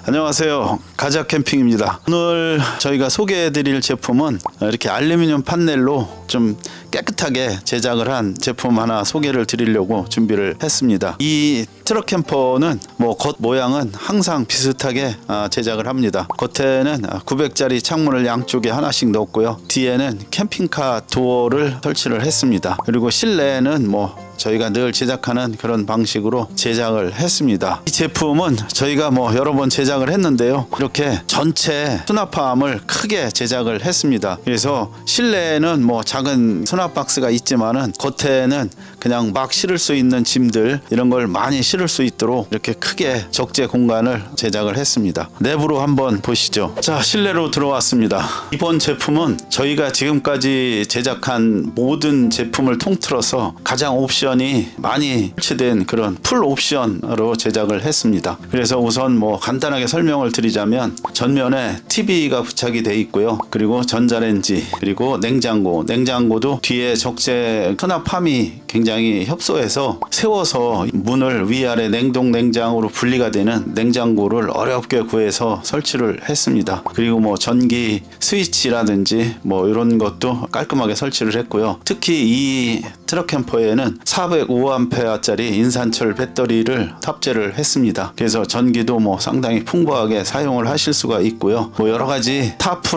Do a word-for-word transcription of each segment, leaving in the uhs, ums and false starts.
안녕하세요, 가자캠핑입니다. 오늘 저희가 소개해 드릴 제품은 이렇게 알루미늄 판넬로 좀 깨끗하게 제작을 한 제품 하나 소개를 드리려고 준비를 했습니다. 이 트럭 캠퍼는 뭐 겉 모양은 항상 비슷하게 제작을 합니다. 겉에는 구백 짜리 창문을 양쪽에 하나씩 넣었고요, 뒤에는 캠핑카 도어를 설치를 했습니다. 그리고 실내에는 뭐 저희가 늘 제작하는 그런 방식으로 제작을 했습니다. 이 제품은 저희가 뭐 여러 번 제작을 했는데요, 이렇게 전체 수납함을 크게 제작을 했습니다. 그래서 실내에는 뭐 작은 수납 박스가 있지만은 겉에는 그냥 막 실을 수 있는 짐들, 이런 걸 많이 실을 수 있도록 이렇게 크게 적재 공간을 제작을 했습니다. 내부로 한번 보시죠. 자, 실내로 들어왔습니다. 이번 제품은 저희가 지금까지 제작한 모든 제품을 통틀어서 가장 옵션이 많이 설치된 그런 풀 옵션으로 제작을 했습니다. 그래서 우선 뭐 간단하게 설명을 드리자면, 전면에 티비가 부착이 돼 있고요, 그리고 전자레인지, 그리고 냉장고, 냉장고도 뒤에 적재 수납함이 굉장히 협소해서 세워서 문을 위아래 냉동 냉장으로 분리가 되는 냉장고를 어렵게 구해서 설치를 했습니다. 그리고 뭐 전기 스위치라든지 뭐 이런 것도 깔끔하게 설치를 했고요. 특히 이 트럭 캠퍼에는 사백오 암페어 짜리 인산철 배터리를 탑재를 했습니다. 그래서 전기도 뭐 상당히 풍부하게 사용을 하실 수가 있고요. 뭐 여러 가지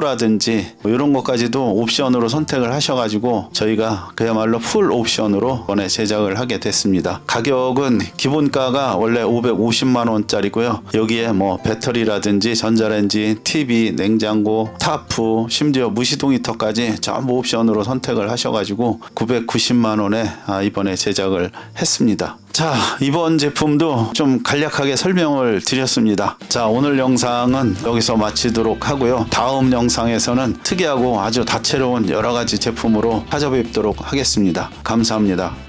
타프라든지 뭐 이런 것까지도 옵션으로 선택을 하셔가지고 저희가 그야말로 풀 옵션으로 이번에 제작을 하게 됐습니다. 가격은 기본가가 원래 오백오십만 원짜리고요. 여기에 뭐 배터리라든지 전자레인지, 티비, 냉장고, 타프, 심지어 무시동 히터까지 전부 옵션으로 선택을 하셔가지고 구백구십만 원에 이번에 제작을 했습니다. 자, 이번 제품도 좀 간략하게 설명을 드렸습니다. 자, 오늘 영상은 여기서 마치도록 하고요. 다음 영상에서는 특이하고 아주 다채로운 여러가지 제품으로 찾아뵙도록 하겠습니다. 감사합니다.